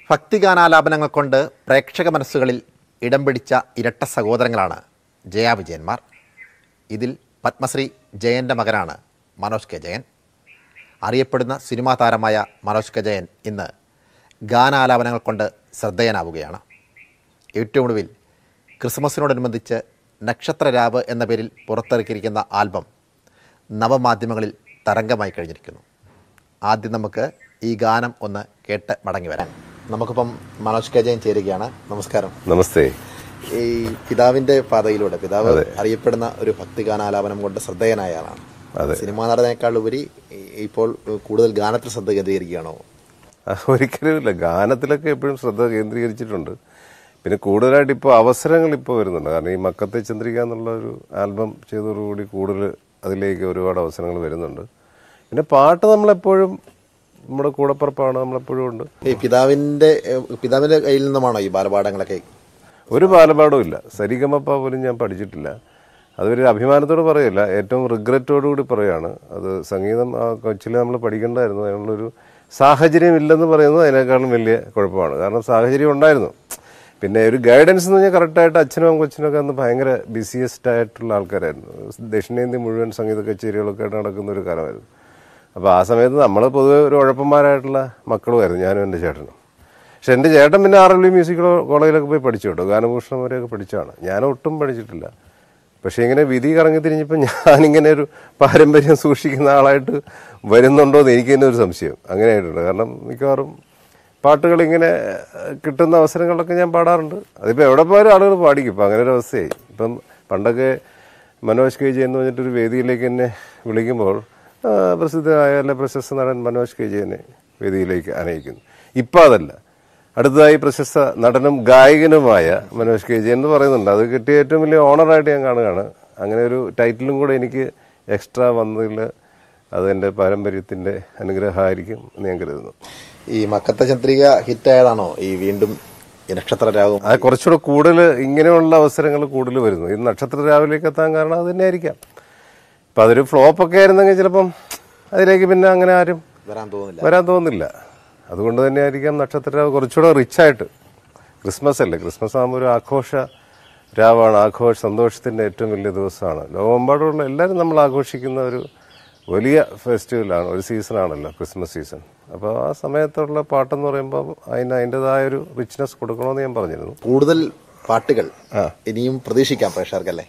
ഭക്തിഗാനാലാപനങ്ങൾ കൊണ്ട് പ്രേക്ഷക മനസ്സുകളിൽ ഇടം പിടിച്ച ഇരട്ട സഹോദരങ്ങളാണ് ജയ വിജയന്മാർ. ഇതിൽ പത്മശ്രീ ജയൻ്റെ മകനാണ് മനോജ് കെ ജയൻ. അറിയപ്പെടുന്ന സിനിമാ താരമായ മനോജ് കെ ജയൻ ഇന്ന് ഗാനാലാപനങ്ങൾ കൊണ്ട് ശ്രദ്ധേയനാവുകയാണ്. ഏറ്റവും ഒടുവിൽ ക്രിസ്മസിനോടനുബന്ധിച്ച് നക്ഷത്രരാവ് എന്ന പേരിൽ പുറത്തിറക്കിയിരിക്കുന്ന ആൽബം നവമാധ്യമങ്ങളിൽ തരംഗമായി കഴിഞ്ഞിരിക്കുന്നു. ആദ്യം നമുക്ക് ഈ ഗാനം ഒന്ന് കേട്ട് മടങ്ങി വരാം. നമുക്കിപ്പം മനോജ് കെ ജയൻ ചേരുകയാണ്. നമസ്കാരം. നമസ്തേ. ഈ പിതാവിൻ്റെ പാതയിലൂടെ പിതാവ് അറിയപ്പെടുന്ന ഒരു ഭക്തിഗാനാലാപനം കൊണ്ട് ശ്രദ്ധേയനായ ആളാണ്. സിനിമാ നടനേക്കാൾ ഉപരി ഇപ്പോൾ കൂടുതൽ ഗാനത്തിൽ ശ്രദ്ധ കേന്ദ്രീകരിക്കുകയാണോ? ഒരിക്കലുമില്ല, ഗാനത്തിലൊക്കെ എപ്പോഴും ശ്രദ്ധ കേന്ദ്രീകരിച്ചിട്ടുണ്ട്. പിന്നെ കൂടുതലായിട്ട് ഇപ്പോൾ അവസരങ്ങൾ ഇപ്പോൾ വരുന്നുണ്ട്. കാരണം ഈ മക്കത്തെ ചന്ദ്രിക എന്നുള്ള ഒരു ആൽബം ചെയ്തതോടുകൂടി കൂടുതൽ അതിലേക്ക് ഒരുപാട് അവസരങ്ങൾ വരുന്നുണ്ട്. പിന്നെ പാട്ട് നമ്മളെപ്പോഴും നമ്മുടെ കൂടപ്പുറപ്പാണ്, നമ്മളെപ്പോഴും ഉണ്ട്. ഈ പിതാവിൻ്റെ കയ്യിൽ നിന്നുമാണോ ഈ ബാലപാഠങ്ങളൊക്കെ? ഒരു ബാലപാഠവും ഇല്ല. സരിഗമപ്പ പോലും ഞാൻ പഠിച്ചിട്ടില്ല. അതൊരു അഭിമാനത്തോട് പറയില്ല, ഏറ്റവും റിഗ്രറ്റോടുകൂടി പറയുകയാണ്. അത് സംഗീതം കൊച്ചിൽ നമ്മൾ പഠിക്കേണ്ടായിരുന്നു. അതിനുള്ളൊരു സാഹചര്യം ഇല്ലെന്ന് പറയുന്നത് അതിനേക്കാളും വലിയ കുഴപ്പമാണ്. കാരണം സാഹചര്യം ഉണ്ടായിരുന്നു. പിന്നെ ഒരു ഗൈഡൻസ് എന്ന് പറഞ്ഞാൽ കറക്റ്റായിട്ട് അച്ഛനും കൊച്ചിനൊക്കെ അന്ന് ഭയങ്കര ബിസിയസ്റ്റ് ആയിട്ടുള്ള ആൾക്കാരായിരുന്നു. ദക്ഷിണേന്ത്യ മുഴുവൻ സംഗീത കച്ചേരികളൊക്കെ ആയിട്ട് നടക്കുന്ന ഒരു കാലമായിരുന്നു. അപ്പോൾ ആ സമയത്ത് നമ്മൾ പൊതുവെ ഒരു ഉഴപ്പന്മാരായിട്ടുള്ള മക്കളുമായിരുന്നു, ഞാനും എൻ്റെ ചേട്ടനും. പക്ഷെ എൻ്റെ ചേട്ടൻ പിന്നെ RLV മ്യൂസിക് കോളേജിലൊക്കെ പോയി പഠിച്ചു കേട്ടോ. ഗാനഭൂഷണം വരെയൊക്കെ പഠിച്ചതാണ്. ഞാൻ ഒട്ടും പഠിച്ചിട്ടില്ല. പക്ഷേ ഇങ്ങനെ വിധി കറങ്ങി തിരിഞ്ഞപ്പോൾ ഞാനിങ്ങനെ ഒരു പാരമ്പര്യം സൂക്ഷിക്കുന്ന ആളായിട്ട് വരുന്നുണ്ടോ എന്ന് എനിക്ക് തന്നെ ഒരു സംശയം അങ്ങനെ ആയിട്ടുണ്ട്. കാരണം മിക്കവാറും പാട്ടുകൾ ഇങ്ങനെ കിട്ടുന്ന അവസരങ്ങളിലൊക്കെ ഞാൻ പാടാറുണ്ട്. അതിപ്പോൾ എവിടെ പോയാലും ആളുകൾ പാടിക്കും. ഇപ്പം അങ്ങനെ ഒരു അവസ്ഥയായി. ഇപ്പം പണ്ടൊക്കെ മനോജ് കെ ജയൻ എന്ന് പറഞ്ഞിട്ടൊരു വേദിയിലേക്ക് എന്നെ വിളിക്കുമ്പോൾ പ്രസിദ്ധമായ അല്ലെ പ്രശസ്ത നടൻ മനോജ് കെ ജയനെ വേദിയിലേക്ക് ആനയിക്കുന്നു. ഇപ്പം അതല്ല, അടുത്തതായി പ്രശസ്ത നടനും ഗായകനുമായ മനോജ് കെ ജയൻ എന്ന് പറയുന്നുണ്ട്. അത് കിട്ടിയ ഏറ്റവും വലിയ ഓണറായിട്ട് ഞാൻ കാണുകയാണ്. അങ്ങനെ ഒരു ടൈറ്റിലും കൂടെ എനിക്ക് എക്സ്ട്രാ വന്നതിൽ അതെൻ്റെ പാരമ്പര്യത്തിൻ്റെ അനുഗ്രഹമായിരിക്കും എന്ന് ഞാൻ കരുതുന്നു. ഈ മക്കത്തെ ചന്ദ്രിക ഹിറ്റായതാണോ ഈ വീണ്ടും ഈ നക്ഷത്രരാവും? അത് കുറച്ചുകൂടെ കൂടുതൽ ഇങ്ങനെയുള്ള അവസരങ്ങൾ കൂടുതൽ വരുന്നു. ഈ നക്ഷത്രരാവിലേക്ക് എത്താൻ കാരണം അത് തന്നെ ആയിരിക്കാം. ഇപ്പം അതൊരു ഫ്ലോപ്പൊക്കെ ആയിരുന്നെങ്കിൽ ചിലപ്പം അതിലേക്ക് പിന്നെ അങ്ങനെ ആരും വരാൻ തോന്നുന്നില്ല. അതുകൊണ്ട് തന്നെ ആയിരിക്കാം നക്ഷത്രരാവ് കുറച്ചുകൂടെ റിച്ചായിട്ട്. ക്രിസ്മസ് അല്ലേ, ക്രിസ്മസ് ആകുമ്പോൾ ഒരു ആഘോഷ രാവാണ്, സന്തോഷത്തിൻ്റെ ഏറ്റവും വലിയ ദിവസമാണ്. ലോകമെമ്പാടുമുള്ള എല്ലാവരും നമ്മൾ ആഘോഷിക്കുന്ന ഒരു വലിയ ഫെസ്റ്റിവലാണ്, ഒരു സീസണാണല്ലോ ക്രിസ്മസ് സീസൺ. അപ്പോൾ ആ സമയത്തുള്ള പാട്ടെന്ന് പറയുമ്പോൾ അതിൻ്റെതായൊരു റിച്ച്നെസ് കൊടുക്കണമെന്ന് ഞാൻ പറഞ്ഞിരുന്നു. കൂടുതൽ പാട്ടുകൾ ഇനിയും പ്രതീക്ഷിക്കാം പ്രേക്ഷകർക്കല്ലേ?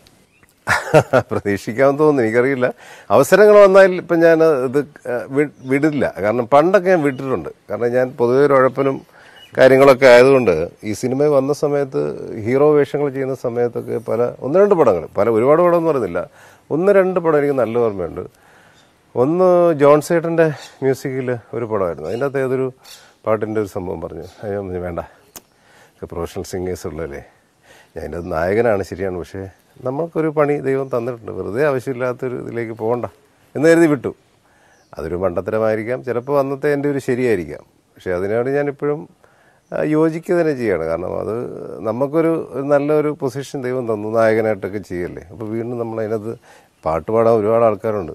പ്രതീക്ഷിക്കാമെന്ന് തോന്നുന്നു, എനിക്കറിയില്ല. അവസരങ്ങൾ വന്നാൽ ഇപ്പം ഞാൻ ഇത് വിടില്ല. കാരണം പണ്ടൊക്കെ ഞാൻ വിട്ടിട്ടുണ്ട്. കാരണം ഞാൻ പൊതുവെ ഒരു ഉഴപ്പനും കാര്യങ്ങളൊക്കെ ആയതുകൊണ്ട് ഈ സിനിമ വന്ന സമയത്ത് ഹീറോ വേഷങ്ങൾ ചെയ്യുന്ന സമയത്തൊക്കെ ഒന്ന് രണ്ട് പടങ്ങൾ, ഒരുപാട് പടം എന്ന് പറയുന്നില്ല, 1-2 പടം എനിക്ക് നല്ല ഓർമ്മയുണ്ട്. ഒന്ന് ജോൺസേട്ടൻ്റെ മ്യൂസിക്കിൽ ഒരു പടമായിരുന്നു. അതിൻ്റെ അകത്ത് ഏതൊരു പാട്ടിൻ്റെ ഒരു സംഭവം പറഞ്ഞു. അയ്യോ വേണ്ട, പ്രൊഫഷണൽ സിംഗേഴ്സ് ഉള്ളതല്ലേ, ഞാൻ അതിൻ്റെ നായകനാണ് ശരിയാണ്, പക്ഷേ നമുക്കൊരു പണി ദൈവം തന്നിട്ടുണ്ട്, വെറുതെ ആവശ്യമില്ലാത്തൊരു ഇതിലേക്ക് പോകണ്ട എന്ന് കരുതി വിട്ടു. അതൊരു മണ്ടത്തരമായിരിക്കാം, ചിലപ്പോൾ അന്നത്തെ എൻ്റെ ഒരു ശരിയായിരിക്കാം. പക്ഷേ അതിനോട് ഞാനിപ്പോഴും യോജിക്കുക തന്നെ ചെയ്യാണ്. കാരണം അത് നമുക്കൊരു നല്ലൊരു പൊസിഷൻ ദൈവം തന്നു, നായകനായിട്ടൊക്കെ ചെയ്യല്ലേ. അപ്പോൾ വീണ്ടും നമ്മൾ അതിനകത്ത് പാട്ട് പാടാൻ ഒരുപാട് ആൾക്കാരുണ്ട്.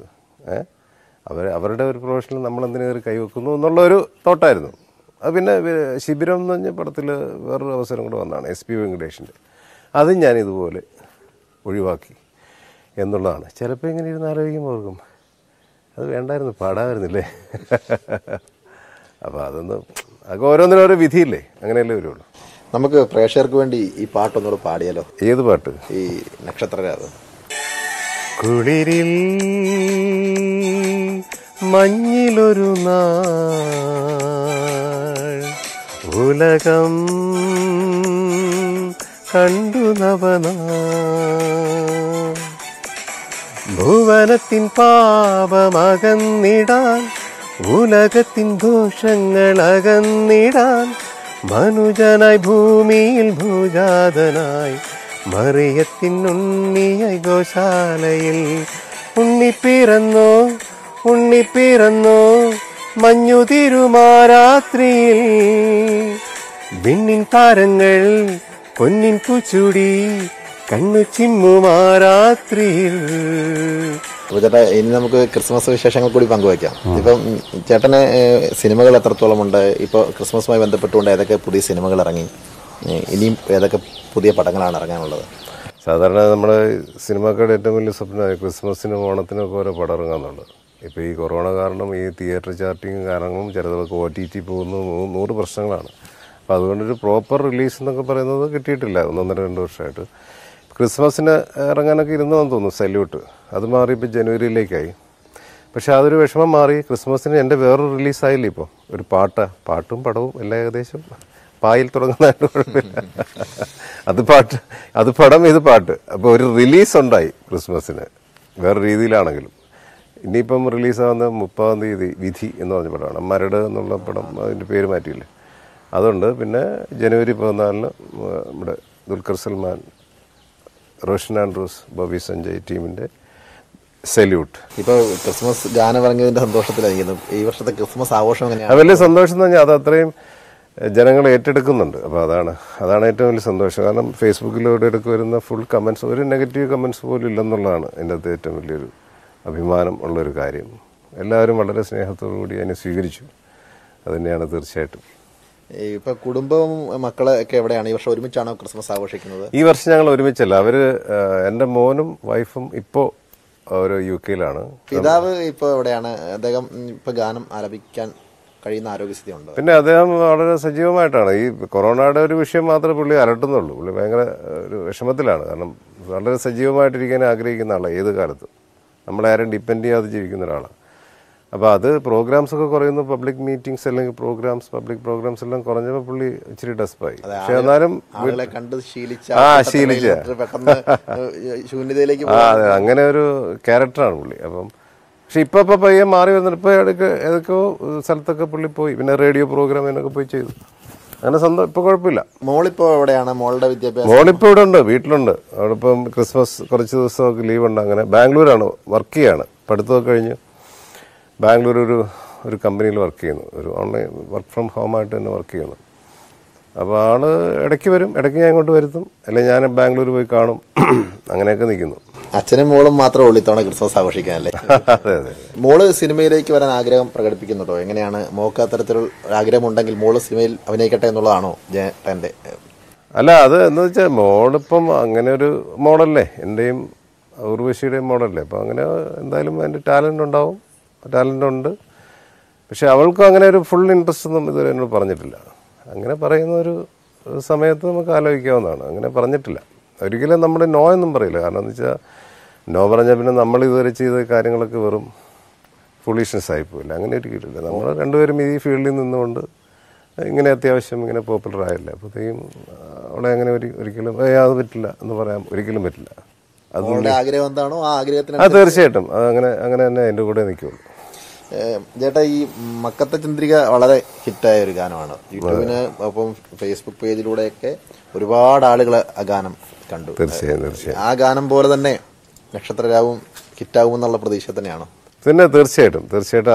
അവരുടെ ഒരു പ്രൊഫഷനിൽ നമ്മളെന്തിനു കയറി കൈവെക്കുന്നു എന്നുള്ളൊരു തോട്ടായിരുന്നു. അത് പിന്നെ ശിബിരം എന്ന് പറഞ്ഞ പടത്തിൽ വേറൊരു അവസരം കൂടെ വന്നതാണ്, SP വെങ്കടേഷിൻ്റെ. അതും ഞാനിതുപോലെ ഒഴിവാക്കി എന്നുള്ളതാണ്. ചിലപ്പോൾ ഇങ്ങനെ ഇരുന്ന് ആലോചിക്കുമ്പോൾ ഓർക്കും, അത് വേണ്ടായിരുന്നു, പാടാമായിരുന്നില്ലേ. അപ്പോൾ അതൊക്കെ ഓരോന്നിനോരോ വിധിയില്ലേ, അങ്ങനെയല്ലേ വരുള്ളൂ. നമുക്ക് പ്രേക്ഷകർക്ക് വേണ്ടി ഈ പാട്ടൊന്നുകൂടെ പാടിയാലോ? ഏത് പാട്ട്? ഈ നക്ഷത്രരാവ്. കുളിരിൽ മഞ്ഞിലൊരു നാൾ ഉലകം കണ്ടു നവനാ, ഭുവനത്തിൻ പാപമകന്നിടാൻ, ഉലകത്തിൻ ദോഷങ്ങൾ അകന്നിടാൻ, മനുജനായി ഭൂമിയിൽ ഭൂജാതനായി, മറിയത്തിൻ ഉണ്ണിയായി ഗോശാലയിൽ, ഉണ്ണിപ്പിറന്നോ ഉണ്ണിപ്പിറന്നോ മഞ്ഞു തിരുമാരാത്രിയിൽ, വിണ്ണിൻ താരങ്ങൾ പൊന്നിൻ പൂച്ചൂടി കണ്ണു ചിമ്മുമാരാത്രിയിൽ. അപ്പോൾ ചേട്ടാ ഇനി നമുക്ക് ക്രിസ്മസ് വിശേഷങ്ങൾ കൂടി പങ്കുവയ്ക്കാം. ഇപ്പം ചേട്ടന് സിനിമകൾ എത്രത്തോളം ഉണ്ട്? ഇപ്പോൾ ക്രിസ്മസുമായി ബന്ധപ്പെട്ടുകൊണ്ട് ഏതൊക്കെ പുതിയ സിനിമകൾ ഇറങ്ങി, ഇനിയും ഏതൊക്കെ പുതിയ പടങ്ങളാണ് ഇറങ്ങാനുള്ളത്? സാധാരണ നമ്മുടെ സിനിമാക്കാരുടെ ഏറ്റവും വലിയ സ്വപ്നമായി ക്രിസ്മസിനും ഓണത്തിനും ഒക്കെ ഓരോ പടം ഇറങ്ങാമെന്നുള്ളത്. ഇപ്പോൾ ഈ കൊറോണ കാരണം ഈ തിയേറ്റർ ചാർട്ടിങ് കാരണവും ചിലതൊക്കെ OTT പോകുന്നു, 100 പ്രശ്നങ്ങളാണ്. അപ്പോൾ അതുകൊണ്ടൊരു പ്രോപ്പർ റിലീസ് എന്നൊക്കെ പറയുന്നത് കിട്ടിയിട്ടില്ല 1-2 വർഷമായിട്ട്. ക്രിസ്മസിന് ഇറങ്ങാനൊക്കെ ഇരുന്നതെന്ന് തോന്നുന്നു സല്യൂട്ട്. അത് മാറി ഇപ്പോൾ ജനുവരിയിലേക്കായി. പക്ഷേ അതൊരു വിഷമം മാറി. ക്രിസ്മസിന് എൻ്റെ വേറൊരു റിലീസായില്ല. ഇപ്പോൾ ഒരു പാട്ടും പടവും എല്ലാം ഏകദേശം പായിൽ തുടങ്ങുന്നതായിട്ട് കുഴപ്പമില്ല. അത് പടം, ഇത് പാട്ട്. അപ്പോൾ ഒരു റിലീസ് ഉണ്ടായി ക്രിസ്മസിന്, വേറെ രീതിയിലാണെങ്കിലും. ഇനിയിപ്പം റിലീസാകുന്ന 30-ാം തീയതി വിധി എന്ന് പറഞ്ഞ പടമാണ്. മരട് എന്നുള്ള പടം, അതിൻ്റെ പേര് മാറ്റിയില്ലേ, അതുണ്ട്. പിന്നെ ജനുവരി 14-ന് നമ്മുടെ ദുൽഖർ സൽമാൻ, റോഷൻ ആൻഡ്രൂസ്, ബോബി സഞ്ജയ് ടീമിൻ്റെ സല്യൂട്ട്. ഇപ്പോൾ ക്രിസ്മസ് ഗാനം ഇറങ്ങിയതിൻ്റെ സന്തോഷത്തിലായിരിക്കുന്നു. ഈ വർഷത്തെ ക്രിസ്മസ് ആഘോഷം എങ്ങനെയാണ്? വലിയ സന്തോഷം എന്ന് പറഞ്ഞാൽ അത് അത്രയും ജനങ്ങൾ ഏറ്റെടുക്കുന്നുണ്ട്. അപ്പോൾ അതാണ് ഏറ്റവും വലിയ സന്തോഷം. കാരണം ഫേസ്ബുക്കിലൂടെ വരുന്ന ഫുൾ കമൻസ്, ഒരു നെഗറ്റീവ് കമൻസ് പോലും ഇല്ലെന്നുള്ളതാണ് എൻ്റെ അകത്ത് ഏറ്റവും വലിയൊരു അഭിമാനം ഉള്ളൊരു കാര്യം. എല്ലാവരും വളരെ സ്നേഹത്തോടു കൂടി അതിനെ സ്വീകരിച്ചു. അത് തന്നെയാണ് തീർച്ചയായിട്ടും. ഇപ്പോൾ കുടുംബവും മക്കളൊക്കെ എവിടെയാണ്? ഈ വർഷം ഒരുമിച്ചാണോ ക്രിസ്മസ് ആഘോഷിക്കുന്നത്? ഈ വർഷം ഞങ്ങൾ ഒരുമിച്ചല്ല. എൻ്റെ മോനും വൈഫും ഇപ്പോൾ അവർ UK-യിലാണ്. പിതാവ് ഇപ്പോൾ എവിടെയാണ്? അദ്ദേഹം ഇപ്പോൾ ഗാനം ആലപിക്കാൻ കഴിയുന്ന ആരോഗ്യസ്ഥിതി ഉണ്ട്? പിന്നെ അദ്ദേഹം വളരെ സജീവമായിട്ടാണ്. ഈ കൊറോണയുടെ ഒരു വിഷയം മാത്രമേ പുള്ളി അലട്ടുന്നുള്ളൂ. പുള്ളി ഭയങ്കര ഒരു വിഷമത്തിലാണ്. കാരണം വളരെ സജീവമായിട്ടിരിക്കാൻ ആഗ്രഹിക്കുന്ന ആളാണ്. ഏത് കാലത്തും നമ്മളെ ആരും ഡിപ്പെൻഡ് ചെയ്യാതെ ജീവിക്കുന്ന ഒരാളാണ്. അപ്പോൾ അത് പ്രോഗ്രാംസ് ഒക്കെ കുറയുന്നു. പബ്ലിക് മീറ്റിംഗ്സ് അല്ലെങ്കിൽ പബ്ലിക് പ്രോഗ്രാംസ് എല്ലാം കുറഞ്ഞപ്പോൾ പുള്ളി ഇച്ചിരി ഡെസ്പായി. പക്ഷെ എന്നാലും അതെ, അങ്ങനെ ഒരു ക്യാരക്ടറാണ് പുള്ളി. അപ്പം പക്ഷെ ഇപ്പൊ പയ്യെ മാറി വരുന്നുണ്ട്. ഇപ്പൊ ഏതൊക്കെയോ സ്ഥലത്തൊക്കെ പുള്ളി പോയി. പിന്നെ റേഡിയോ പ്രോഗ്രാമിനൊക്കെ പോയി ചെയ്തു. അങ്ങനെ ഇപ്പൊ കുഴപ്പമില്ല. മോളിപ്പോ എവിടെയാണ്? മോളുടെ വിദ്യാഭ്യാസം? മോളിപ്പോ ഇവിടെ ഉണ്ട്, വീട്ടിലുണ്ട്. അവിടെ ഇപ്പം ക്രിസ്മസ് കുറച്ച് ദിവസമൊക്കെ ലീവുണ്ട്. അങ്ങനെ ബാംഗ്ലൂരാണ് വർക്ക് ചെയ്യാണ്. പഠിത്തമൊക്കെ കഴിഞ്ഞ് ബാംഗ്ലൂർ ഒരു കമ്പനിയിൽ വർക്ക് ചെയ്യുന്നു. ഒരു ഓൺലൈൻ വർക്ക് ഫ്രം ഹോമായിട്ട് തന്നെ വർക്ക് ചെയ്യുന്നു. അപ്പോൾ ആള് ഇടയ്ക്ക് വരും, ഇടയ്ക്ക് ഞാൻ ഇങ്ങോട്ട് വരുത്തും, അല്ലെങ്കിൽ ഞാൻ ബാംഗ്ലൂർ പോയി കാണും. അങ്ങനെയൊക്കെ നിൽക്കുന്നു. അച്ഛനും മോളും മാത്രമേ ഉള്ളൂ ഇത്തവണ ക്രിസ്മസ് ആഘോഷിക്കാനല്ലേ? അതെ അതെ. മോള് സിനിമയിലേക്ക് വരാൻ ആഗ്രഹം പ്രകടിപ്പിക്കുന്നുണ്ടോ? എങ്ങനെയാണ്? മോൾക്ക് അത്തരത്തിലുള്ള ആഗ്രഹം ഉണ്ടെങ്കിൽ മോള് സിനിമയിൽ അഭിനയിക്കട്ടെ എന്നുള്ളതാണോ ജയന്റെ? അല്ല, അത് എന്ന് വെച്ചാൽ മോളിപ്പം അങ്ങനെ ഒരു മോഡല്ലേ, എൻ്റെയും ഉർവശിയുടെയും മോഡല്ലേ. അപ്പോൾ അങ്ങനെ എന്തായാലും അതിൻ്റെ ടാലൻ്റ് ഉണ്ട്. പക്ഷെ അവൾക്കും അങ്ങനെ ഒരു ഫുൾ ഇൻട്രസ്റ്റ് ഒന്നും ഇതുവരെ എന്നോട് പറഞ്ഞിട്ടില്ല. അങ്ങനെ പറയുന്ന ഒരു സമയത്ത് നമുക്ക് ആലോചിക്കാവുന്നതാണ്. അങ്ങനെ പറഞ്ഞിട്ടില്ല. ഒരിക്കലും നമ്മൾ നോ എന്നും പറയില്ല. കാരണം എന്ന് വെച്ചാൽ നോ പറഞ്ഞാൽ പിന്നെ നമ്മൾ ഇതുവരെ ചെയ്ത കാര്യങ്ങളൊക്കെ വെറും ഫുളീഷ്നെസ് ആയിപ്പോയില്ല. അങ്ങനെ ഒരിക്കലില്ല. നമ്മൾ രണ്ടുപേരും ഈ ഫീൽഡിൽ നിന്നുകൊണ്ട് ഇങ്ങനെ അത്യാവശ്യം ഇങ്ങനെ പോപ്പുലർ ആയില്ല. അപ്പോഴത്തേക്കും അവളെ അങ്ങനെ ഒരിക്കലും അത് പറ്റില്ല എന്ന് പറയാൻ ഒരിക്കലും പറ്റില്ല. ആഗ്രഹം എന്താണോ ആ ആഗ്രഹത്തിന് അത് തീർച്ചയായിട്ടും അങ്ങനെ തന്നെ എൻ്റെ കൂടെ നിൽക്കുള്ളൂ. ചേട്ടാ, ഈ മക്കത്തെ ചന്ദ്രിക വളരെ ഹിറ്റായ ഒരു ഗാനമാണ്. യൂട്യൂബിന് ഒപ്പം ഫേസ്ബുക്ക് പേജിലൂടെയൊക്കെ ഒരുപാട് ആളുകൾ ആ ഗാനം കണ്ടു. തീർച്ചയായും ആ ഗാനം പോലെ തന്നെ നക്ഷത്രരാവും ഹിറ്റാവും എന്നുള്ള പ്രതീക്ഷ തന്നെയാണോ? പിന്നെ തീർച്ചയായിട്ടും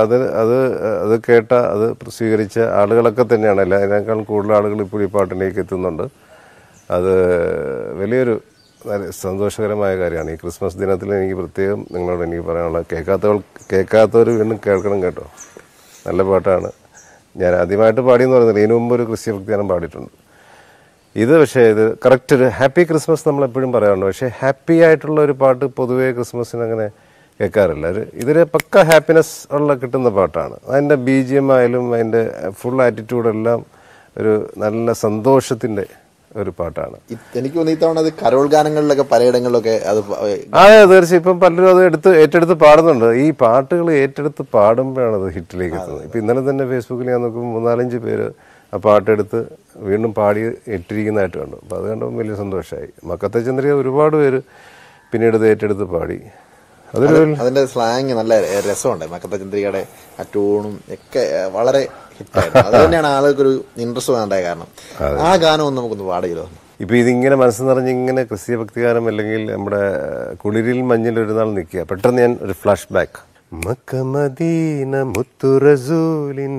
അത് കേട്ട അത് സ്വീകരിച്ച ആളുകളൊക്കെ തന്നെയാണ്. അതിനേക്കാൾ കൂടുതൽ ആളുകൾ ഇപ്പോൾ ഈ പാട്ടിലേക്ക് എത്തുന്നുണ്ട്. അത് വലിയൊരു സന്തോഷകരമായ കാര്യമാണ്. ഈ ക്രിസ്മസ് ദിനത്തിൽ എനിക്ക് പ്രത്യേകം നിങ്ങളോട് എനിക്ക് പറയാനുള്ള, കേൾക്കാത്തവർ വീണ്ടും കേൾക്കണം കേട്ടോ. നല്ല പാട്ടാണ്. ഞാൻ ആദ്യമായിട്ട് പാടിയെന്ന് പറയുന്നത് ഇതിനു മുമ്പ് ഒരു ക്രിസ്ത്യ ഭക്തിഗാനം പാടിയിട്ടുണ്ട്. പക്ഷേ ഇത് കറക്റ്റ് ഒരു ഹാപ്പി ക്രിസ്മസ് നമ്മളെപ്പോഴും പറയാറുണ്ട്. പക്ഷേ ഹാപ്പി ആയിട്ടുള്ള ഒരു പാട്ട് പൊതുവേ ക്രിസ്മസിന് അങ്ങനെ കേൾക്കാറില്ല. ഇതൊരു പക്ക ഹാപ്പിനെസ് കിട്ടുന്ന പാട്ടാണ്. അതിൻ്റെ BGM ആയാലും അതിൻ്റെ ഫുൾ ആറ്റിറ്റ്യൂഡെല്ലാം ഒരു നല്ല സന്തോഷത്തിൻ്റെ ഒരു പാട്ടാണ്. എനിക്ക് തോന്നി ഇത്തവണ അത് കരോൾ ഗാനങ്ങളിലൊക്കെ പലയിടങ്ങളിലൊക്കെ അത് അതെ തീർച്ചയായും ഇപ്പം പലരും അത് ഏറ്റെടുത്ത് പാടുന്നുണ്ട്. ഈ പാട്ടുകൾ ഏറ്റെടുത്ത് പാടുമ്പോഴാണ് അത് ഹിറ്റിലേക്ക് എത്തുന്നത്. ഇപ്പം ഇന്നലെ തന്നെ ഫേസ്ബുക്കിൽ ഞാൻ നോക്കുമ്പോൾ 3-4 പേര് ആ പാട്ടെടുത്ത് വീണ്ടും പാടി ഇട്ടിരിക്കുന്നതായിട്ട് കണ്ടു. അപ്പോൾ അത് കണ്ടപ്പോൾ വലിയ സന്തോഷമായി. മക്കത്തെ ചന്ദ്രിക ഒരുപാട് പേര് പിന്നീട് ഇത് ഏറ്റെടുത്ത് പാടി. അതിന്റെ സ്ലാങ് നല്ല രസമുണ്ട്. മക്കത്തെ ചന്ദ്രികയുടെ ആ ടൂണും ഒക്കെ വളരെ ഹിറ്റായിരുന്നു. അത് തന്നെയാണ് ആളുകൾക്കൊരു ഇൻട്രസ്റ്റ് വേണ്ടായ കാരണം. ആ ഗാനം നമുക്കൊന്ന് പാടിയല്ലോ. ഇപ്പൊ ഇതിങ്ങനെ മനസ്സ് നിറഞ്ഞ് ഇങ്ങനെ ക്രിസ്തീയ ഭക്തിഗാനം അല്ലെങ്കിൽ നമ്മുടെ കുളിരിൽ മഞ്ഞിൽ ഒരു നാൾ നിൽക്കുക. പെട്ടെന്ന് ഞാൻ ഒരു ഫ്ലാഷ് ബാക്ക്. മക്ക മദീന മുത്തു റസൂലിൻ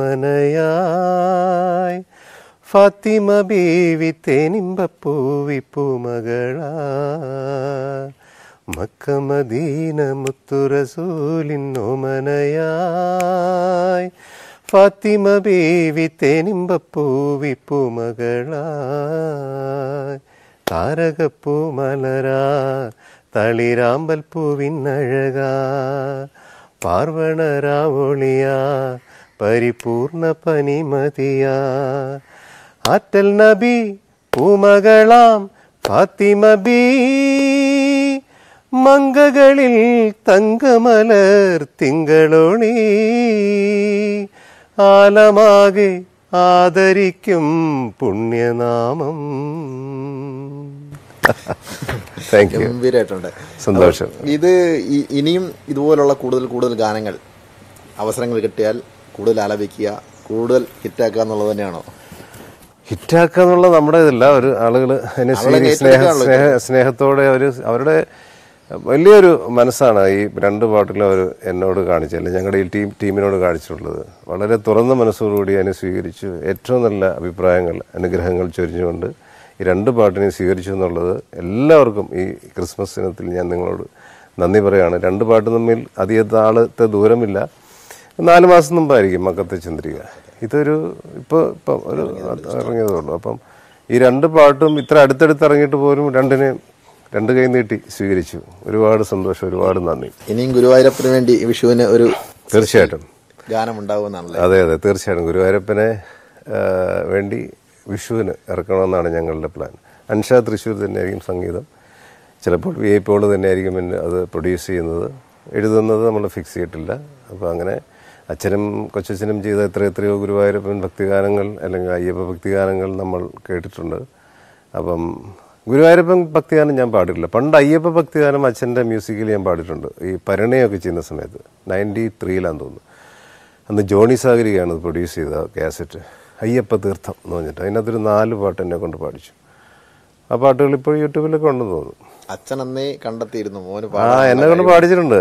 ഓമനയായി ഫാത്തിമ ബീവി തേനിമ്പപ്പൂവി പൂമകളാ മക്ക മദീന മുത്തുറസൂലിൻ ഓമനയായി ഫാത്തിമ ബീവി തേനിമ്പപ്പൂവിപ്പൂമകളായി താരകപ്പൂ മലരാ തളിരാമ്പൽ പൂവിനഴകാ പാർവണരാവൊളിയാ പരിപൂർണ പനിമതിയാ ആറ്റൽ നബി പൂമകളാം ഫാത്തിമ ബീ മങ്കകളിൽ തങ്കമലർ തിങ്കളോണി ആലമാകെ ആദരിക്കും പുണ്യനാമം. Thank you. ഗംഭീരമായിട്ടുണ്ട്. സന്തോഷം. ഇത് ഇനിയും ഇതുപോലുള്ള കൂടുതൽ ഗാനങ്ങൾ അവസരങ്ങൾ കിട്ടിയാൽ കൂടുതൽ ആലപിക്കുക, കൂടുതൽ ഹിറ്റാക്കുക എന്നുള്ളത് തന്നെയാണോ? ഹിറ്റാക്കുക എന്നുള്ള നമ്മുടെ ഇതല്ല. ഒരു ആളുകൾ അതിന് സ്നേഹത്തോടെ അവരുടെ വലിയൊരു മനസ്സാണ് ഈ രണ്ട് പാട്ടിലും അവർ എന്നോട് കാണിച്ചത്, ഞങ്ങളുടെ ഈ ടീമിനോട് കാണിച്ചിട്ടുള്ളത്. വളരെ തുറന്ന മനസ്സോടുകൂടി അതിനെ സ്വീകരിച്ചു. ഏറ്റവും നല്ല അഭിപ്രായങ്ങൾ, അനുഗ്രഹങ്ങൾ ചൊരിഞ്ഞുകൊണ്ട് ഈ രണ്ട് പാട്ടിനെയും സ്വീകരിച്ചു എന്നുള്ളത് എല്ലാവർക്കും ഈ ക്രിസ്മസ് ദിനത്തിൽ ഞാൻ നിങ്ങളോട് നന്ദി പറയുകയാണ്. രണ്ട് പാട്ട് തമ്മിൽ അധികം നാളത്തെ ദൂരമില്ല. 4 മാസം മുമ്പായിരിക്കും മക്കത്തെ ചന്ദ്രിക. ഇതൊരു ഇപ്പം ഒരു ഇറങ്ങിയതേ ഉള്ളൂ. അപ്പം ഈ രണ്ട് പാട്ടും ഇത്ര അടുത്തടുത്ത് ഇറങ്ങിയിട്ട് പോലും രണ്ട് കൈ നീട്ടി സ്വീകരിച്ചു. ഒരുപാട് സന്തോഷം, ഒരുപാട് നന്ദി. ഇനിയും ഗുരുവായൂരപ്പന് വേണ്ടി വിഷുവിന് ഒരു തീർച്ചയായിട്ടും ഗാനം ഉണ്ടാവുമെന്നാണല്ലോ. അതെ, തീർച്ചയായിട്ടും ഗുരുവായൂരപ്പനെ വേണ്ടി വിഷുവിന് ഇറക്കണമെന്നാണ് ഞങ്ങളുടെ പ്ലാൻ. അൻഷാ തൃശ്ശൂർ തന്നെയായിരിക്കും സംഗീതം. ചിലപ്പോൾ VIP തന്നെയായിരിക്കും അത് പ്രൊഡ്യൂസ് ചെയ്യുന്നത്. എഴുതുന്നത് നമ്മൾ ഫിക്സ് ചെയ്തിട്ടില്ല. അപ്പോൾ അങ്ങനെ അച്ഛനും കൊച്ചച്ഛനും ചെയ്ത എത്രയോ ഗുരുവായൂരപ്പൻ ഭക്തിഗാനങ്ങൾ അല്ലെങ്കിൽ അയ്യപ്പ ഭക്തിഗാനങ്ങൾ നമ്മൾ കേട്ടിട്ടുണ്ട്. അപ്പം ഗുരുവായൂരപ്പൻ ഭക്തിഗാനം ഞാൻ പാടില്ല. പണ്ട് അയ്യപ്പ ഭക്തിഗാനം അച്ഛൻ്റെ മ്യൂസിക്കിൽ ഞാൻ പാടിയിട്ടുണ്ട്. ഈ പരിണയമൊക്കെ ചെയ്യുന്ന സമയത്ത് 93-ലാന്ന് തോന്നുന്നു. അന്ന് ജോണി സാഗരികയാണ് അത് പ്രൊഡ്യൂസ് ചെയ്ത കാസറ്റ്, അയ്യപ്പ തീർത്ഥം എന്ന് പറഞ്ഞിട്ട്. അതിനകത്തൊരു 4 പാട്ട് എന്നെ കൊണ്ട് പാടിച്ചു. ആ പാട്ടുകൾ ഇപ്പോൾ യൂട്യൂബിലൊക്കെ ഉണ്ടെന്ന് തോന്നുന്നു. അച്ഛൻ അന്നേ കണ്ടെത്തിയിരുന്നു മോന്. എന്നെ കൊണ്ട് പാടിച്ചിട്ടുണ്ട്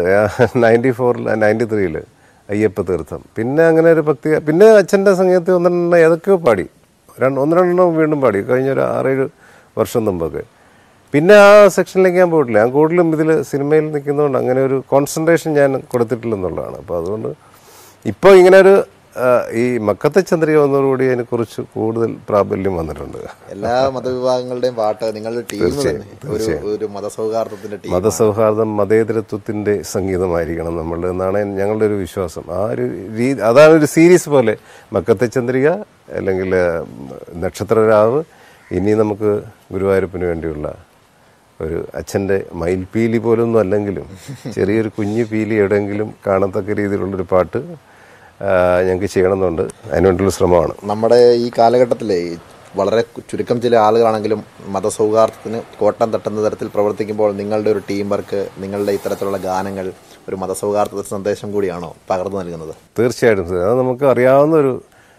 93-ൽ അയ്യപ്പ തീർത്ഥം. പിന്നെ അങ്ങനെ ഒരു പിന്നെ അച്ഛൻ്റെ സംഗീതത്തിൽ ഏതൊക്കെയോ പാടി, 1-2 വീണ്ടും പാടി കഴിഞ്ഞ ഒരു 6-7 വർഷം മുമ്പൊക്കെ. പിന്നെ ആ സെക്ഷനിലേക്ക് ഞാൻ പോയിട്ടില്ല. ഞാൻ കൂടുതലും ഇതിൽ സിനിമയിൽ നിൽക്കുന്നതുകൊണ്ട് അങ്ങനെ ഒരു കോൺസെൻട്രേഷൻ ഞാൻ കൊടുത്തിട്ടില്ലെന്നുള്ളതാണ്. അപ്പോൾ അതുകൊണ്ട് ഇപ്പോൾ ഇങ്ങനെ ഒരു ഈ മക്കത്തെ ചന്ദ്രിക വന്നതോടുകൂടി അതിനെക്കുറിച്ച് കൂടുതൽ പ്രാബല്യം വന്നിട്ടുണ്ട്. എല്ലാ മതവിഭാഗങ്ങളുടെയും പാട്ട് നിങ്ങളുടെ ടീം ഒരു മതസൗഹാർദ്ദം, മതേതരത്വത്തിന്റെ സംഗീതമായിരിക്കണം നമ്മളുടെ എന്നാണ് ഞങ്ങളുടെ ഒരു വിശ്വാസം. ആ ഒരു അതാണ് ഒരു സീരീസ് പോലെ മക്കത്തെ ചന്ദ്രിക, അല്ലെങ്കിൽ നക്ഷത്രരാവ്. ഇനി നമുക്ക് ഗുരുവായൂരപ്പന് വേണ്ടിയുള്ള ഒരു അച്ഛൻ്റെ മയിൽപീലി പോലൊന്നും അല്ലെങ്കിലും ചെറിയൊരു കുഞ്ഞു പീലി എവിടെയെങ്കിലും കാണത്തക്ക രീതിയിലുള്ളൊരു പാട്ട് ഞങ്ങൾക്ക് ചെയ്യണമെന്നുണ്ട്. അതിനുവേണ്ടിയുള്ള ശ്രമമാണ്. നമ്മുടെ ഈ കാലഘട്ടത്തിലെ വളരെ ചുരുക്കം ചില ആളുകളാണെങ്കിലും മതസൗഹാർദ്ദത്തിന് കോട്ടം തട്ടുന്ന തരത്തിൽ പ്രവർത്തിക്കുമ്പോൾ നിങ്ങളുടെ ഒരു ടീം വർക്ക്, നിങ്ങളുടെ ഇത്തരത്തിലുള്ള ഗാനങ്ങൾ ഒരു മതസൗഹാർദ്ദ സന്ദേശം കൂടിയാണോ പകർന്നു നൽകുന്നത്? തീർച്ചയായിട്ടും. അത് നമുക്ക് അറിയാവുന്നൊരു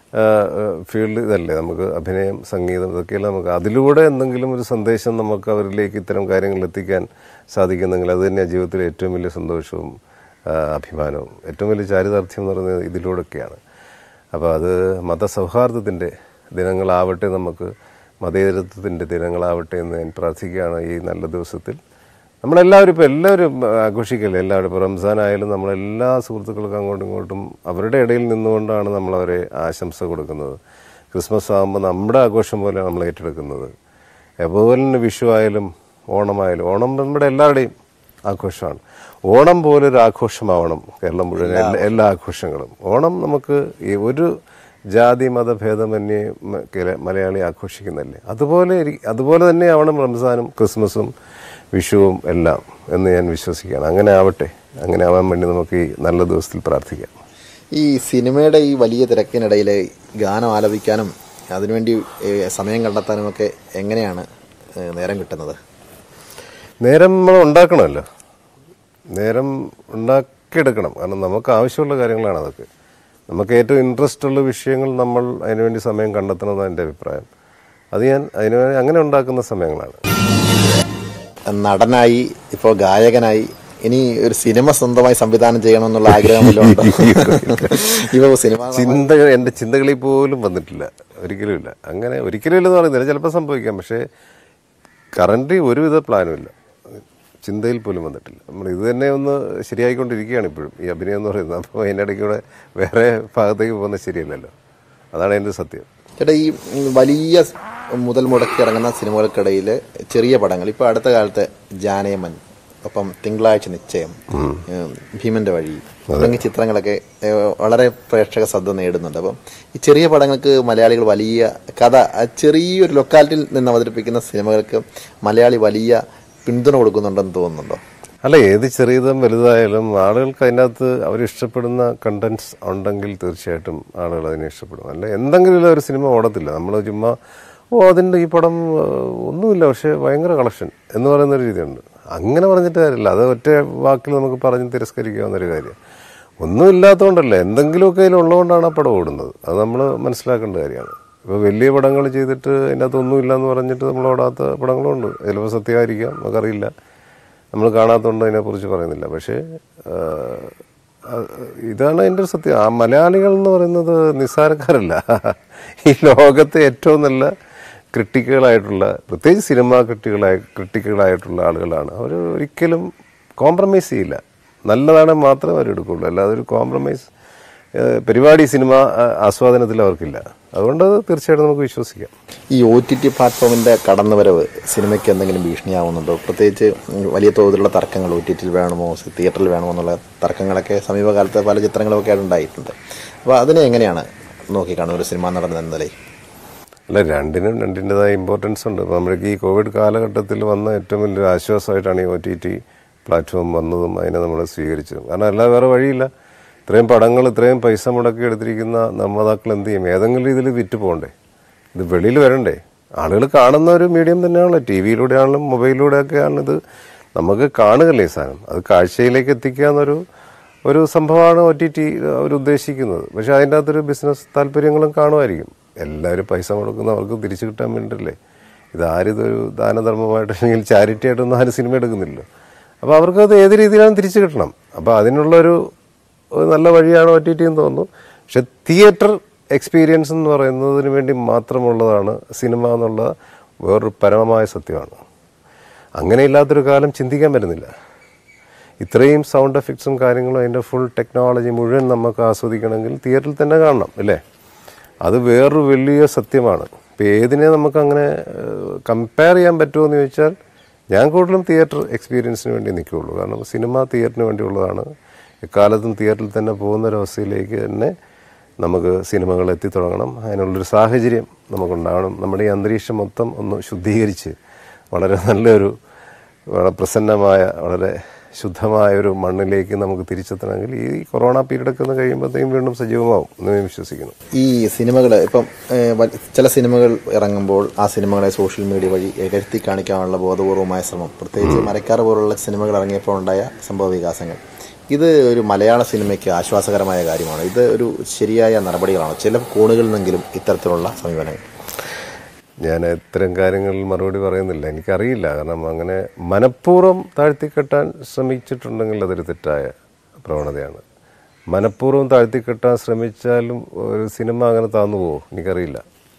ഫീൽഡ് ഇതല്ലേ. നമുക്ക് അഭിനയം, സംഗീതം, ഇതൊക്കെയല്ല. നമുക്ക് അതിലൂടെ എന്തെങ്കിലും ഒരു സന്ദേശം നമുക്ക് അവരിലേക്ക് ഇത്തരം കാര്യങ്ങൾ എത്തിക്കാൻ സാധിക്കുന്നെങ്കിൽ അത് തന്നെയാണ് ജീവിതത്തിലെ ഏറ്റവും വലിയ സന്തോഷവും അഭിമാനവും. ഏറ്റവും വലിയ ചാരിതാർത്ഥ്യം എന്ന് പറയുന്നത് ഇതിലൂടെയൊക്കെയാണ്. അപ്പോൾ അത് മതസൗഹാർദ്ദത്തിൻ്റെ ദിനങ്ങളാവട്ടെ, നമുക്ക് മതേതരത്വത്തിൻ്റെ ദിനങ്ങളാവട്ടെ എന്ന് ഞാൻ പ്രാർത്ഥിക്കുകയാണ്. ഈ നല്ല ദിവസത്തിൽ നമ്മളെല്ലാവരും ഇപ്പോൾ എല്ലാവരും ആഘോഷിക്കല്ലേ. എല്ലാവരും ഇപ്പോൾ റംസാനായാലും നമ്മളെല്ലാ സുഹൃത്തുക്കൾക്കും അങ്ങോട്ടും ഇങ്ങോട്ടും അവരുടെ ഇടയിൽ നിന്നുകൊണ്ടാണ് നമ്മളവരെ ആശംസ കൊടുക്കുന്നത്. ക്രിസ്മസ് ആകുമ്പോൾ നമ്മുടെ ആഘോഷം പോലെ നമ്മൾ ഏറ്റെടുക്കുന്നത്. അതുപോലെ തന്നെ വിഷു ആയാലും ഓണമായാലും, ഓണം നമ്മുടെ എല്ലാവരുടെയും ആഘോഷമാണ്. ഓണം പോലൊരു ആഘോഷമാവണം കേരളം മുഴുവൻ, എല്ലാ ആഘോഷങ്ങളും. ഓണം നമുക്ക് ഈ ഒരു ജാതി മതഭേദമന്യേ മലയാളി ആഘോഷിക്കുന്നതല്ലേ. അതുപോലെ തന്നെ ആവണം റംസാനും ക്രിസ്മസും വിഷുവും എല്ലാം എന്ന് ഞാൻ വിശ്വസിക്കുകയാണ്. അങ്ങനെ ആവട്ടെ. അങ്ങനെ ആവാൻ വേണ്ടി നമുക്ക് ഈ നല്ല ദിവസത്തിൽ പ്രാർത്ഥിക്കാം. ഈ സിനിമയുടെ ഈ വലിയ തിരക്കിനിടയിൽ ഗാനം ആലപിക്കാനും അതിനുവേണ്ടി സമയം കണ്ടെത്താനുമൊക്കെ എങ്ങനെയാണ് നേരം കിട്ടുന്നത്? നേരം നമ്മൾ ഉണ്ടാക്കണമല്ലോ. നേരം ഉണ്ടാക്കിയെടുക്കണം. കാരണം നമുക്ക് ആവശ്യമുള്ള കാര്യങ്ങളാണ് അതൊക്കെ. നമുക്ക് ഏറ്റവും ഇൻട്രസ്റ്റ് ഉള്ള വിഷയങ്ങൾ നമ്മൾ അതിനുവേണ്ടി സമയം കണ്ടെത്തണമെന്നാണ് എൻ്റെ അഭിപ്രായം. അത് ഞാൻ അങ്ങനെ ഉണ്ടാക്കുന്ന സമയങ്ങളാണ്. നടനായി, ഇപ്പോൾ ഗായകനായി, ഇനി ഒരു സിനിമ സ്വന്തമായി സംവിധാനം ചെയ്യണമെന്നുള്ള ആഗ്രഹമല്ലോ ഉണ്ടോ? ഇപ്പോൾ സിനിമ എൻ്റെ ചിന്തകളിൽ പോലും വന്നിട്ടില്ല. ഒരിക്കലും ഇല്ല. അങ്ങനെ ഒരിക്കലും ഇല്ലെന്ന് പറയുന്നില്ല, ചിലപ്പോൾ സംഭവിക്കാം. പക്ഷേ കറന്റ് ഒരുവിധ പ്ലാനും ഇല്ല. ചിന്തയിൽ പോലും വന്നിട്ടില്ല. നമ്മൾ ഇത് തന്നെ ഒന്ന് ശരിയായിക്കൊണ്ടിരിക്കുകയാണ് ഇപ്പോഴും ഈ അഭിനയം എന്ന് പറയുന്നത്. അപ്പോൾ അതിൻ്റെ ഇടയ്ക്ക് കൂടെ വേറെ ഭാഗത്തേക്ക് പോകുന്നത് ശരിയല്ലല്ലോ. അതാണ് എൻ്റെ സത്യം. ചേട്ടാ, ഈ വലിയ മുതൽ മുടക്കി ഇറങ്ങുന്ന സിനിമകൾക്കിടയിൽ ചെറിയ പടങ്ങൾ, ഇപ്പോൾ അടുത്ത കാലത്ത് ജാനേമൻ, ഒപ്പം തിങ്കളാഴ്ച നിശ്ചയം, ഭീമന്റെ വഴി തുടങ്ങിയ ചിത്രങ്ങളൊക്കെ വളരെ പ്രേക്ഷക ശ്രദ്ധ നേടുന്നുണ്ട്. അപ്പം ഈ ചെറിയ പടങ്ങൾക്ക് മലയാളികൾ വലിയ കഥ, ചെറിയൊരു ലൊക്കാലിറ്റിയിൽ നിന്ന് അവതരിപ്പിക്കുന്ന സിനിമകൾക്ക് മലയാളി വലിയ പിന്തുണ കൊടുക്കുന്നുണ്ടെന്ന് തോന്നുന്നുണ്ടോ? അല്ല, ഏത് ചെറിയതും വലുതായാലും ആളുകൾക്ക് അതിനകത്ത് അവരിഷ്ടപ്പെടുന്ന കണ്ടന്റ്സ് ഉണ്ടെങ്കിൽ തീർച്ചയായിട്ടും ആളുകൾ അതിനെ ഇഷ്ടപ്പെടും. അല്ല എന്തെങ്കിലും ഒരു സിനിമ ഓടത്തില്ല. നമ്മൾ ചുമ്മാ അതിൻ്റെ ഈ പടം ഒന്നുമില്ല പക്ഷേ ഭയങ്കര കളക്ഷൻ എന്ന് പറയുന്നൊരു രീതിയുണ്ട്. അങ്ങനെ പറഞ്ഞിട്ട് കാര്യമില്ല. അത് ഒറ്റ വാക്കിൽ നമുക്ക് പറഞ്ഞ് തിരസ്കരിക്കാവുന്നൊരു കാര്യം. ഒന്നുമില്ലാത്തതുകൊണ്ടല്ല, എന്തെങ്കിലുമൊക്കെ അതിലുള്ളതുകൊണ്ടാണ് ആ പടം ഓടുന്നത്. അത് നമ്മൾ മനസ്സിലാക്കേണ്ട കാര്യമാണ്. ഇപ്പോൾ വലിയ പടങ്ങൾ ചെയ്തിട്ട് അതിനകത്ത് ഒന്നുമില്ല എന്ന് പറഞ്ഞിട്ട് നമ്മൾ ഓടാത്ത പടങ്ങളുണ്ട്. ചിലപ്പോൾ സത്യമായിരിക്കാം, നമുക്കറിയില്ല, നമ്മൾ കാണാത്തതുകൊണ്ട് അതിനെക്കുറിച്ച് പറയുന്നില്ല. പക്ഷേ ഇതാണ് അതിൻ്റെ ഒരു സത്യം. ആ മലയാളികൾ എന്ന് പറയുന്നത് നിസ്സാരക്കാരല്ല. ഈ ലോകത്തെ ഏറ്റവും നല്ല ക്രിട്ടിക്കുകളായിട്ടുള്ള, പ്രത്യേകിച്ച് സിനിമാ ക്രിട്ടിക്കുകളായിട്ടുള്ള ആളുകളാണ്. അവർ ഒരിക്കലും കോംപ്രമൈസ് ചെയ്യില്ല. നല്ലതാണെങ്കിൽ മാത്രമേ അവരെടുക്കുള്ളൂ. അല്ലാതെ ഒരു കോംപ്രമൈസ് പരിപാടി സിനിമ ആസ്വാദനത്തിൽ അവർക്കില്ല. അതുകൊണ്ട് തീർച്ചയായിട്ടും നമുക്ക് വിശ്വസിക്കാം. ഈ OTT പ്ലാറ്റ്ഫോമിൻ്റെ കടന്നുവരവ് സിനിമയ്ക്ക് എന്തെങ്കിലും ഭീഷണിയാവുന്നുണ്ടോ? പ്രത്യേകിച്ച് വലിയ തോതിലുള്ള തർക്കങ്ങൾ, OTT വേണമോ തിയേറ്ററിൽ വേണമോ എന്നുള്ള തർക്കങ്ങളൊക്കെ സമീപകാലത്ത് പല ചിത്രങ്ങളൊക്കെ ഉണ്ടായിട്ടുണ്ട്. അപ്പോൾ അതിനെ എങ്ങനെയാണ് നോക്കിക്കാണും ഒരു സിനിമ നടൻ എന്ന നിലയിൽ? അല്ല, രണ്ടിൻ്റെതായ ഇമ്പോർട്ടൻസ് ഉണ്ട്. അപ്പോൾ നമ്മൾക്ക് ഈ കോവിഡ് കാലഘട്ടത്തിൽ വന്ന ഏറ്റവും വലിയൊരു ആശ്വാസമായിട്ടാണ് ഈ OTT പ്ലാറ്റ്ഫോം വന്നതും അതിനെ നമ്മൾ സ്വീകരിച്ചതും. കാരണം അല്ല വേറെ വഴിയില്ല. ഇത്രയും പടങ്ങൾ ഇത്രയും പൈസ മുടക്കി എടുത്തിരിക്കുന്ന നിർമ്മാതാക്കൾ എന്ത് ചെയ്യും? ഏതെങ്കിലും രീതിയിൽ വിറ്റ് പോകണ്ടേ? ഇത് വെളിയിൽ വരണ്ടേ? ആളുകൾ കാണുന്ന ഒരു മീഡിയം തന്നെയാണല്ലോ. TV-യിലൂടെ ആണെങ്കിലും മൊബൈലിലൂടെയൊക്കെയാണ് ഇത് നമുക്ക് കാണുകയല്ലേ ഈ സാധനം. അത് കാഴ്ചയിലേക്ക് എത്തിക്കുക എന്നൊരു സംഭവമാണ് OTT അവർ ഉദ്ദേശിക്കുന്നത്. പക്ഷേ അതിൻ്റെ അകത്തൊരു ബിസിനസ് താല്പര്യങ്ങളും കാണുമായിരിക്കും. എല്ലാവരും പൈസ മുടക്കുന്നവർക്ക് തിരിച്ചു കിട്ടാൻ വേണ്ടിയിട്ടല്ലേ. ഇതൊരു ദാനധർമ്മമായിട്ട് അല്ലെങ്കിൽ ചാരിറ്റി ആയിട്ടൊന്നും ആരും സിനിമ എടുക്കുന്നില്ലല്ലോ. അപ്പോൾ അവർക്കത് ഏത് രീതിയിലാണ് തിരിച്ചു കിട്ടണം. അപ്പോൾ അതിനുള്ളൊരു നല്ല വഴിയാണ് OTT എന്ന് തോന്നുന്നു. പക്ഷെ തിയേറ്റർ എക്സ്പീരിയൻസ് എന്ന് പറയുന്നതിന് വേണ്ടി മാത്രമുള്ളതാണ് സിനിമ എന്നുള്ള വേറൊരു പരമമായ സത്യമാണ്. അങ്ങനെയില്ലാത്തൊരു കാലം ചിന്തിക്കാൻ പറ്റുന്നില്ല. ഇത്രയും സൗണ്ട് എഫക്ട്സും കാര്യങ്ങളും അതിൻ്റെ ഫുൾ ടെക്നോളജി മുഴുവൻ നമുക്ക് ആസ്വദിക്കണമെങ്കിൽ തിയേറ്ററിൽ തന്നെ കാണണം, അല്ലേ? അത് വേറൊരു വലിയ സത്യമാണ്. ഇപ്പോൾ ഏതിനെ നമുക്കങ്ങനെ കമ്പയർ ചെയ്യാൻ പറ്റുമോ എന്ന് ചോദിച്ചാൽ ഞാൻ കൂടുതലും തിയേറ്റർ എക്സ്പീരിയൻസിന് വേണ്ടി നിൽക്കുകയുള്ളൂ. കാരണം സിനിമ തിയേറ്ററിന് വേണ്ടിയുള്ളതാണ്. എക്കാലത്തും തിയേറ്ററിൽ തന്നെ പോകുന്നൊരവസ്ഥയിലേക്ക് തന്നെ നമുക്ക് സിനിമകൾ എത്തിത്തുടങ്ങണം. അതിനുള്ളൊരു സാഹചര്യം നമുക്കുണ്ടാകണം. നമ്മുടെ ഈ അന്തരീക്ഷം മൊത്തം ഒന്ന് ശുദ്ധീകരിച്ച് വളരെ നല്ലൊരു, വളരെ പ്രസന്നമായ, വളരെ ശുദ്ധമായൊരു മണ്ണിലേക്ക് നമുക്ക് തിരിച്ചെത്തണമെങ്കിൽ ഈ കൊറോണ പീരീഡൊക്കെ ഒന്ന് കഴിയുമ്പോഴത്തേക്കും വീണ്ടും സജീവമാവും എന്ന് ഞാൻ വിശ്വസിക്കുന്നു. ഈ സിനിമകൾ ഇപ്പം ചില സിനിമകൾ ഇറങ്ങുമ്പോൾ ആ സിനിമകളെ സോഷ്യൽ മീഡിയ വഴി എകഴ്ത്തി കാണിക്കാനുള്ള ബോധപൂർവമായ ശ്രമം, പ്രത്യേകിച്ച് മരക്കാർ പോലുള്ള സിനിമകൾ ഇറങ്ങിയപ്പോൾ ഉണ്ടായ സംഭവ വികാസങ്ങൾ, ഇത് ഒരു മലയാള സിനിമയ്ക്ക് ആശ്വാസകരമായ കാര്യമാണ്? ഇത് ഒരു ശരിയായ നടപടികളാണ് ചില കോണുകളിൽ നിന്നെങ്കിലും ഇത്തരത്തിലുള്ള സമീപനങ്ങൾ? ഞാൻ ഇത്തരം കാര്യങ്ങളിൽ മറുപടി പറയുന്നില്ല. എനിക്കറിയില്ല. കാരണം അങ്ങനെ മനഃപൂർവ്വം താഴ്ത്തിക്കെട്ടാൻ ശ്രമിച്ചിട്ടുണ്ടെങ്കിൽ അതൊരു തെറ്റായ പ്രവണതയാണ്. മനഃപൂർവ്വം താഴ്ത്തിക്കെട്ടാൻ ശ്രമിച്ചാലും ഒരു സിനിമ അങ്ങനെ താന്നു പോകുമോ എനിക്കറിയില്ല.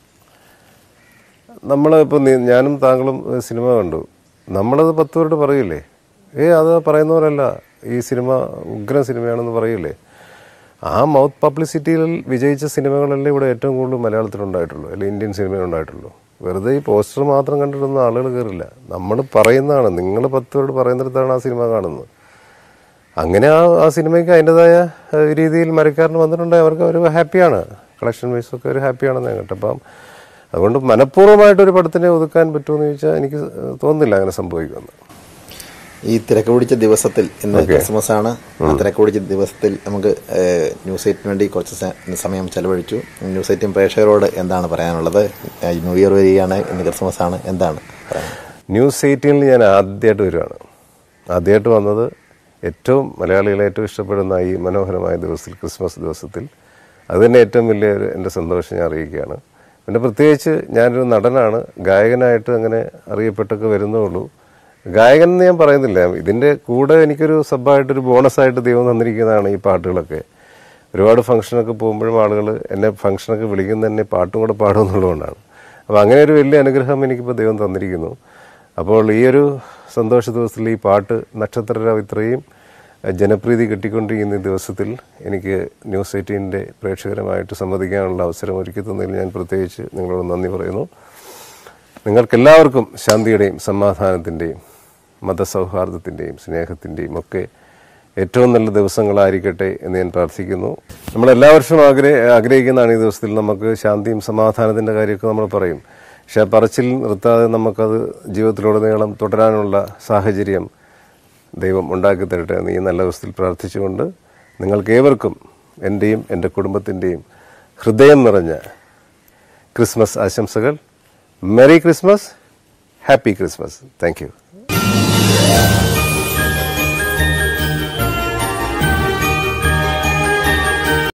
നമ്മളിപ്പോൾ ഞാനും താങ്കളും സിനിമ കണ്ടു, നമ്മളത് 10 പേരോട് പറയില്ലേ, അത് പറയുന്ന പോലല്ല ഈ സിനിമ ഉഗ്ര സിനിമയാണെന്ന് പറയില്ലേ? ആ മൗത്ത് പബ്ലിസിറ്റിയിൽ വിജയിച്ച സിനിമകളല്ലേ ഇവിടെ ഏറ്റവും കൂടുതൽ മലയാളത്തിലുണ്ടായിട്ടുള്ളൂ, അല്ലെങ്കിൽ ഇന്ത്യൻ സിനിമയിലുണ്ടായിട്ടുള്ളൂ. വെറുതെ ഈ പോസ്റ്റർ മാത്രം കണ്ടിട്ടൊന്നും ആളുകൾ കയറില്ല. നമ്മൾ പറയുന്നതാണ്, നിങ്ങൾ 10 പേരോട് പറയുന്നിടത്താണ് ആ സിനിമ കാണുന്നത്. അങ്ങനെ ആ സിനിമയ്ക്ക് അതിൻ്റെതായ രീതിയിൽ മരക്കാരന് വന്നിട്ടുണ്ടെങ്കിൽ അവർ ഹാപ്പിയാണ്. കളക്ഷൻ വൈസൊക്കെ ഒരു ഹാപ്പിയാണെന്ന് ഞാൻ കേട്ടപ്പം. അതുകൊണ്ട് മനഃപൂർവ്വമായിട്ടൊരു പടത്തിനെ ഒതുക്കാൻ പറ്റുമെന്ന് ചോദിച്ചാൽ എനിക്ക് തോന്നുന്നില്ല അങ്ങനെ സംഭവിക്കുമെന്ന്. ഈ തിരക്ക് പിടിച്ച ദിവസത്തിൽ, ഇന്ന് ക്രിസ്മസ് ആണ്, ആ തിരക്ക് പിടിച്ച ദിവസത്തിൽ നമുക്ക് ന്യൂസ് 8 വേണ്ടി കുറച്ച് സമയം ചെലവഴിച്ചു. ന്യൂസ് 8 പ്രേക്ഷകരോട് എന്താണ് പറയാനുള്ളത്? ന്യൂ ഇയർ വരികയാണ്, ഇന്ന് ക്രിസ്മസ് ആണ്, എന്താണ് പറയാനുള്ളത്? ന്യൂസ് 8 ഞാൻ ആദ്യമായിട്ട് വരുവാണ്. ആദ്യമായിട്ട് വന്നത് ഏറ്റവും മലയാളികളെ ഏറ്റവും ഇഷ്ടപ്പെടുന്ന ഈ മനോഹരമായ ദിവസത്തിൽ, ക്രിസ്മസ് ദിവസത്തിൽ. അതുതന്നെ ഏറ്റവും വലിയ എൻ്റെ സന്തോഷം ഞാൻ അറിയിക്കുകയാണ്. പിന്നെ പ്രത്യേകിച്ച് ഞാനൊരു നടനാണ്, ഗായകനായിട്ട് അങ്ങനെ അറിയപ്പെട്ടൊക്കെ വരുന്നുള്ളൂ. ഗായകൻ എന്ന് ഞാൻ പറയുന്നില്ല. ഇതിൻ്റെ കൂടെ എനിക്കൊരു സബ്ബായിട്ടൊരു ബോണസായിട്ട് ദൈവം തന്നിരിക്കുന്നതാണ് ഈ പാട്ടുകളൊക്കെ. ഒരുപാട് ഫംഗ്ഷനൊക്കെ പോകുമ്പോഴും ആളുകൾ എന്നെ ഫംഗ്ഷനൊക്കെ വിളിക്കുന്ന തന്നെ പാട്ടും കൂടെ പാടുമെന്നുള്ളതുകൊണ്ടാണ്. അപ്പോൾ അങ്ങനെ ഒരു വലിയ അനുഗ്രഹം എനിക്കിപ്പോൾ ദൈവം തന്നിരിക്കുന്നു. അപ്പോൾ ഈ ഒരു സന്തോഷ ദിവസത്തിൽ ഈ പാട്ട് നക്ഷത്രരാവ് ഇത്രയും ജനപ്രീതി കിട്ടിക്കൊണ്ടിരിക്കുന്ന ഈ ദിവസത്തിൽ എനിക്ക് ന്യൂസ് 18 പ്രേക്ഷകരുമായിട്ട് സംവദിക്കാനുള്ള അവസരം ഒരുക്കി തന്നതിൽ ഞാൻ പ്രത്യേകിച്ച് നിങ്ങളോട് നന്ദി പറയുന്നു. നിങ്ങൾക്കെല്ലാവർക്കും ശാന്തിയുടെയും സമാധാനത്തിൻ്റെയും മതസൗഹാർദ്ദത്തിൻ്റെയും സ്നേഹത്തിൻ്റെയും ഒക്കെ ഏറ്റവും നല്ല ദിവസങ്ങളായിരിക്കട്ടെ എന്ന് ഞാൻ പ്രാർത്ഥിക്കുന്നു. നമ്മളെല്ലാ വർഷവും ആഗ്രഹിക്കുന്നതാണ് ഈ ദിവസത്തിൽ നമുക്ക് ശാന്തിയും സമാധാനത്തിൻ്റെ കാര്യമൊക്കെ നമ്മൾ പറയും. പക്ഷെ ആ പറച്ചിൽ നിർത്താതെ നമുക്കത് ജീവിതത്തിലുടനീളം തുടരാനുള്ള സാഹചര്യം ദൈവം ഉണ്ടാക്കി തരട്ടെ എന്ന് ഈ നല്ല ദിവസത്തിൽ പ്രാർത്ഥിച്ചുകൊണ്ട് നിങ്ങൾക്കേവർക്കും എൻ്റെയും എൻ്റെ കുടുംബത്തിൻ്റെയും ഹൃദയം നിറഞ്ഞ ക്രിസ്മസ് ആശംസകൾ. Merry Christmas, happy Christmas. Thank U.